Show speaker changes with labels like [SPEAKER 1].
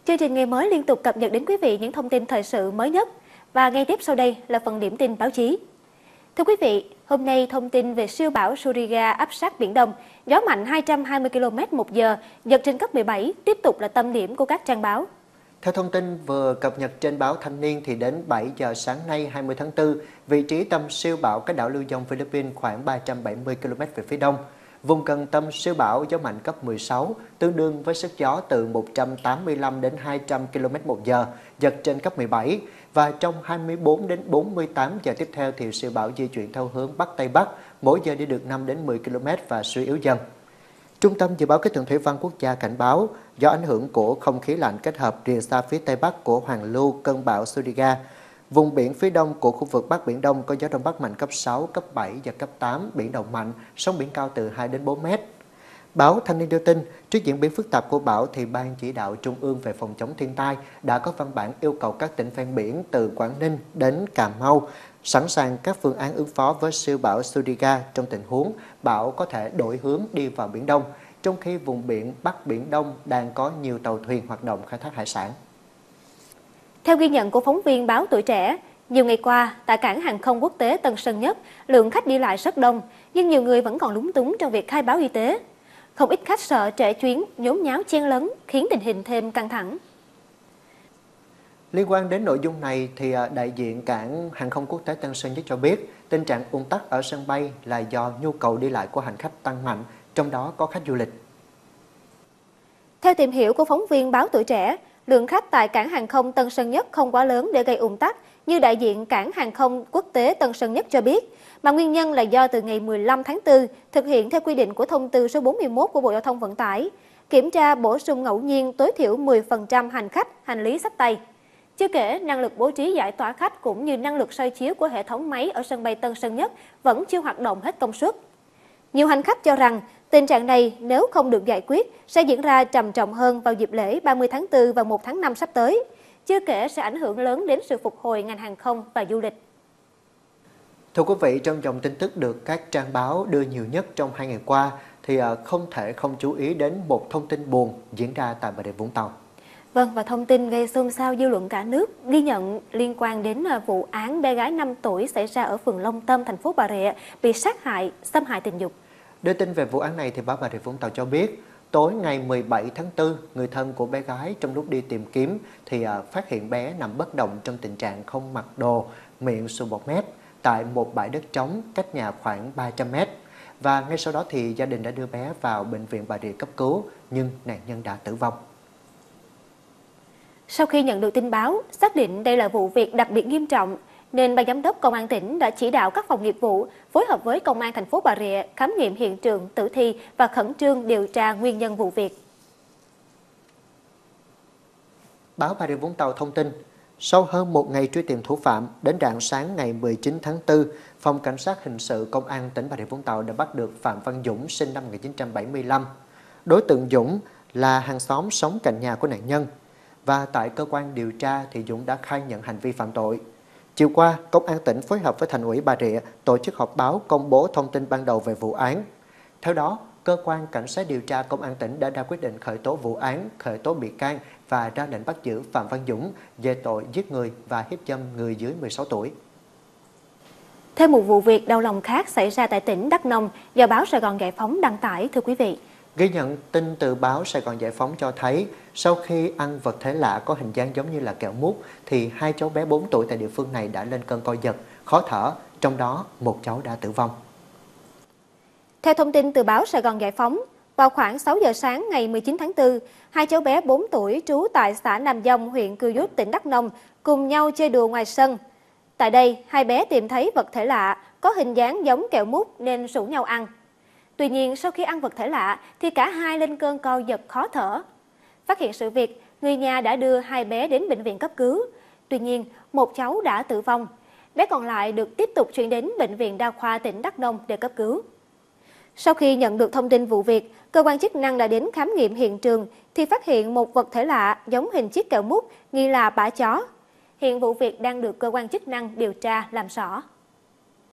[SPEAKER 1] Chương trình Ngày mới liên tục cập nhật đến quý vị những thông tin thời sự mới nhất. Và ngay tiếp sau đây là phần điểm tin báo chí. Thưa quý vị, hôm nay thông tin về siêu bão Suriga áp sát Biển Đông, gió mạnh 220 km/h, giật trên cấp 17, tiếp tục là tâm điểm của các trang báo.
[SPEAKER 2] Theo thông tin vừa cập nhật trên báo Thanh niên thì đến 7 giờ sáng nay 20 tháng 4, vị trí tâm siêu bão cách đảo Luzon, Philippines khoảng 370 km về phía đông. Vùng gần tâm siêu bão gió mạnh cấp 16, tương đương với sức gió từ 185 đến 200 km/h, giật trên cấp 17. Và trong 24 đến 48 giờ tiếp theo thì siêu bão di chuyển theo hướng Bắc Tây Bắc, mỗi giờ đi được 5 đến 10 km và suy yếu dần. Trung tâm Dự báo Khí tượng Thủy văn Quốc gia cảnh báo do ảnh hưởng của không khí lạnh kết hợp rìa xa phía Tây Bắc của hoàn lưu cơn bão Suriga, vùng biển phía đông của khu vực Bắc Biển Đông có gió Đông Bắc mạnh cấp 6, cấp 7 và cấp 8, biển động mạnh, sóng biển cao từ 2 đến 4 mét. Báo Thanh niên đưa tin, trước diễn biến phức tạp của bão thì Ban Chỉ đạo Trung ương về phòng chống thiên tai đã có văn bản yêu cầu các tỉnh ven biển từ Quảng Ninh đến Cà Mau sẵn sàng các phương án ứng phó với siêu bão Suriga trong tình huống bão có thể đổi hướng đi vào Biển Đông, trong khi vùng biển Bắc Biển Đông đang có nhiều tàu thuyền hoạt động khai thác hải sản.
[SPEAKER 1] Theo ghi nhận của phóng viên báo Tuổi Trẻ, nhiều ngày qua, tại cảng hàng không quốc tế Tân Sơn Nhất, lượng khách đi lại rất đông, nhưng nhiều người vẫn còn lúng túng trong việc khai báo y tế. Không ít khách sợ trễ chuyến, nhốn nháo chen lấn, khiến tình hình thêm căng thẳng.
[SPEAKER 2] Liên quan đến nội dung này, thì đại diện cảng hàng không quốc tế Tân Sơn Nhất cho biết, tình trạng ùn tắc ở sân bay là do nhu cầu đi lại của hành khách tăng mạnh, trong đó có khách du lịch.
[SPEAKER 1] Theo tìm hiểu của phóng viên báo Tuổi Trẻ, lượng khách tại cảng hàng không Tân Sơn Nhất không quá lớn để gây ùn tắc, như đại diện cảng hàng không quốc tế Tân Sơn Nhất cho biết, mà nguyên nhân là do từ ngày 15 tháng 4 thực hiện theo quy định của thông tư số 41 của Bộ Giao thông Vận tải, kiểm tra bổ sung ngẫu nhiên tối thiểu 10% hành khách, hành lý xách tay. Chưa kể, năng lực bố trí giải tỏa khách cũng như năng lực soi chiếu của hệ thống máy ở sân bay Tân Sơn Nhất vẫn chưa hoạt động hết công suất. Nhiều hành khách cho rằng tình trạng này nếu không được giải quyết sẽ diễn ra trầm trọng hơn vào dịp lễ 30 tháng 4 và 1 tháng 5 sắp tới. Chưa kể sẽ ảnh hưởng lớn đến sự phục hồi ngành hàng không và du lịch.
[SPEAKER 2] Thưa quý vị, trong dòng tin tức được các trang báo đưa nhiều nhất trong 2 ngày qua thì không thể không chú ý đến một thông tin buồn diễn ra tại Bà Rịa Vũng Tàu.
[SPEAKER 1] Vâng, và thông tin gây xôn xao dư luận cả nước ghi nhận liên quan đến vụ án bé gái 5 tuổi xảy ra ở phường Long Tâm, thành phố Bà Rịa bị sát hại, xâm hại tình dục.
[SPEAKER 2] Đưa tin về vụ án này thì báo Bà Rịa Vũng Tàu cho biết, tối ngày 17 tháng 4, người thân của bé gái trong lúc đi tìm kiếm thì phát hiện bé nằm bất động trong tình trạng không mặc đồ, miệng sùi bọt mép tại một bãi đất trống cách nhà khoảng 300 mét. Và ngay sau đó thì gia đình đã đưa bé vào bệnh viện Bà Rịa cấp cứu, nhưng nạn nhân đã tử vong.
[SPEAKER 1] Sau khi nhận được tin báo, xác định đây là vụ việc đặc biệt nghiêm trọng, nên Ban Giám đốc Công an tỉnh đã chỉ đạo các phòng nghiệp vụ phối hợp với Công an thành phố Bà Rịa khám nghiệm hiện trường tử thi và khẩn trương điều tra nguyên nhân vụ việc.
[SPEAKER 2] Báo Bà Rịa Vũng Tàu thông tin, sau hơn một ngày truy tìm thủ phạm, đến rạng sáng ngày 19 tháng 4, Phòng Cảnh sát Hình sự Công an tỉnh Bà Rịa Vũng Tàu đã bắt được Phạm Văn Dũng sinh năm 1975. Đối tượng Dũng là hàng xóm sống cạnh nhà của nạn nhân. Và tại cơ quan điều tra thì Dũng đã khai nhận hành vi phạm tội. Chiều qua, Công an tỉnh phối hợp với Thành ủy Bà Rịa tổ chức họp báo công bố thông tin ban đầu về vụ án. Theo đó, Cơ quan Cảnh sát điều tra Công an tỉnh đã ra quyết định khởi tố vụ án, khởi tố bị can và ra lệnh bắt giữ Phạm Văn Dũng về tội giết người và hiếp dâm người dưới 16 tuổi.
[SPEAKER 1] Thêm một vụ việc đau lòng khác xảy ra tại tỉnh Đắk Nông do báo Sài Gòn Giải Phóng đăng tải, thưa quý vị.
[SPEAKER 2] Ghi nhận tin từ báo Sài Gòn Giải Phóng cho thấy, sau khi ăn vật thể lạ có hình dáng giống như là kẹo mút, thì 2 cháu bé 4 tuổi tại địa phương này đã lên cơn co giật, khó thở, trong đó một cháu đã tử vong.
[SPEAKER 1] Theo thông tin từ báo Sài Gòn Giải Phóng, vào khoảng 6 giờ sáng ngày 19 tháng 4, 2 cháu bé 4 tuổi trú tại xã Nam Dông, huyện Cư Rút, tỉnh Đắk Nông cùng nhau chơi đùa ngoài sân. Tại đây, hai bé tìm thấy vật thể lạ có hình dáng giống kẹo mút nên rủ nhau ăn. Tuy nhiên, sau khi ăn vật thể lạ thì cả hai lên cơn co giật khó thở. Phát hiện sự việc, người nhà đã đưa hai bé đến bệnh viện cấp cứu. Tuy nhiên, một cháu đã tử vong. Bé còn lại được tiếp tục chuyển đến Bệnh viện Đa khoa tỉnh Đắk Nông để cấp cứu. Sau khi nhận được thông tin vụ việc, cơ quan chức năng đã đến khám nghiệm hiện trường thì phát hiện một vật thể lạ giống hình chiếc kẹo mút nghi là bã chó. Hiện vụ việc đang được cơ quan chức năng điều tra làm rõ.